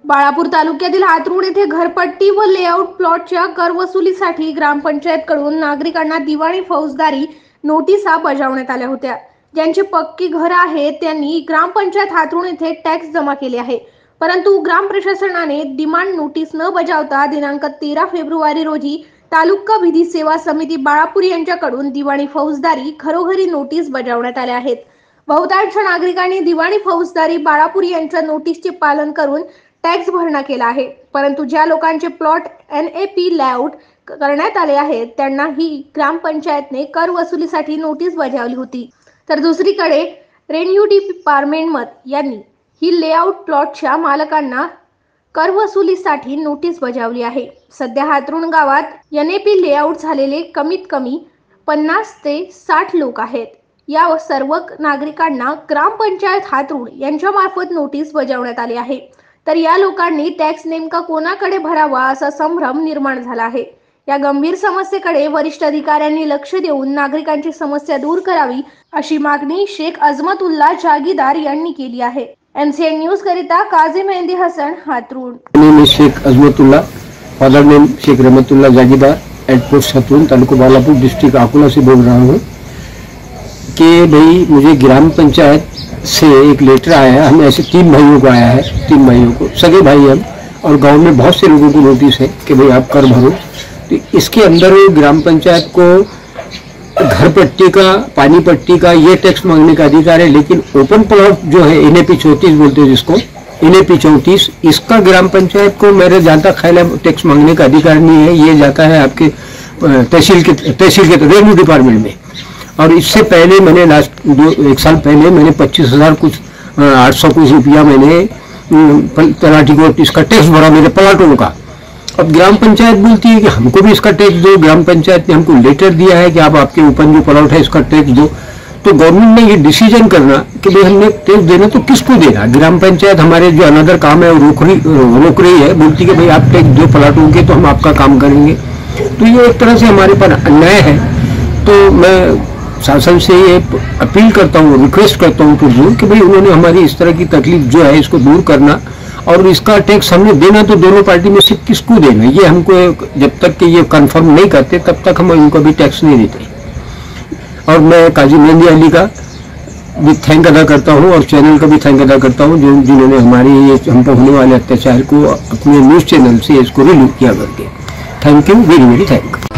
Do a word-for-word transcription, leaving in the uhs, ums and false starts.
बाळापूर तालुक्यातील हातरुण येथे घरपट्टी व लेआउट प्लॉटच्या कर वसुलीसाठी ग्रामपंचायतकडून नागरिकांना दिवाणी फौजदारी नोटिसा बजावण्यात आल्या होत्या। ज्यांची पक्की घर आहेत त्यांनी ग्रामपंचायत हातरुण येथे टॅक्स जमा केले आहे, परंतु ग्राम प्रशासनाने डिमांड नोटीस न बजावता दिनांक तेरा फेब्रुवारी रोजी तालुका विधी सेवा समिती बाळापूर यांच्याकडून दिवाणी फौजदारी घरोघरी नोटीस बजावण्यात आल्या आहेत। बहुतांश नागरिकांनी दिवाणी फौजदारी बाळापूर यांच्या नोटीसचे पालन करून टॅक्स भरणा केला आहे, परंतु ज्या लोकांचे plot N A P layout करण्यात आले आहेत त्यांना ही ग्रामपंचायतने कर वसुलीसाठी नोटीस बजावली होती। तर दुसरीकडे रेव्हेन्यू डिपार्टमेंट यांनी ही लेआउट प्लॉटच्या मालकांना कर वसुलीसाठी नोटीस बजावली आहे। सध्या हातरुण गावात एन ए पी लेआउट झालेले कमीत कमी पन्नास ते साठ लोक आहेत। या सर्व नागरिकांना ग्रामपंचायत हातरुण यांच्या मार्फत नोटीस बजावण्यात आली आहे। तर या लोकांनी टॅक्स नेमका कोणाकडे भरावा असा संभ्रम निर्माण झाला आहे। या गंभीर समस्येकडे वरिष्ठ अधिकाऱ्यांनी लक्ष देऊन नागरिकांची समस्या दूर करावी अशी मागणी शेख अजमतुल्ला जागीदार यांनी केली आहे। एम सी एन न्यूज करिता काजी मेहंदी हसन, हातरुण। मैं Shaikh Azmatullah, father name Shaikh Rahmatullah Jagirdar, at post Hatrun, taluka Balapur, district Akola से बोल रहा हूँ कि भाई मुझे ग्राम पंचायत से एक लेटर आया है। हमें ऐसे तीन भाइयों को आया है, तीन भाइयों को, सगे भाई हम, और गांव में बहुत से लोगों को नोटिस है कि भाई आप कर भरो। तो इसके अंदर ग्राम पंचायत को घर पट्टी का, पानी पट्टी का ये टैक्स मांगने का अधिकार है, लेकिन ओपन प्लॉट जो है एन ए पी चौतीस बोलते हैं जिसको, एन ए पी चौतीस, इसका ग्राम पंचायत को मेरे ज्यादा ख्याल टैक्स मांगने का अधिकार नहीं है। ये जाता है आपके तहसील के तहसील के रेवेन्यू डिपार्टमेंट में। और इससे पहले मैंने लास्ट दो एक साल पहले मैंने पच्चीस हजार कुछ आठ सौ कुछ रुपया मैंने तलाठी को इसका टैक्स भरा मेरे प्लाटों का। अब ग्राम पंचायत बोलती है कि हमको भी इसका टैक्स दो। ग्राम पंचायत ने हमको लेटर दिया है कि आप आपके ऊपर जो प्लॉट है इसका टैक्स दो। तो गवर्नमेंट ने ये डिसीजन करना कि भाई हमने टैक्स देना तो किसको देना। ग्राम पंचायत हमारे जो अनदर काम है वो रोक रही रोक रही है, बोलती है भाई आप टैक्स दो प्लाटों के तो हम आपका काम करेंगे। तो ये एक तरह से हमारे पर अन्याय है। तो मैं शासन से ये अपील करता हूँ, रिक्वेस्ट करता हूँ पुरजोर कि भाई उन्होंने हमारी इस तरह की तकलीफ जो है इसको दूर करना, और इसका टैक्स हमने देना तो दोनों पार्टी में से किसको देना, ये हमको जब तक कि ये कंफर्म नहीं करते तब तक हम इनको भी टैक्स नहीं देते। और मैं काजी मेहंदी अली का भी थैंक अदा करता हूँ और चैनल का भी थैंक अदा करता हूँ जो जिन्होंने हमारी ये हम पर होने वाले अत्याचार को अपने न्यूज़ चैनल से इसको रिलीव किया करके। Thank you, very very thank.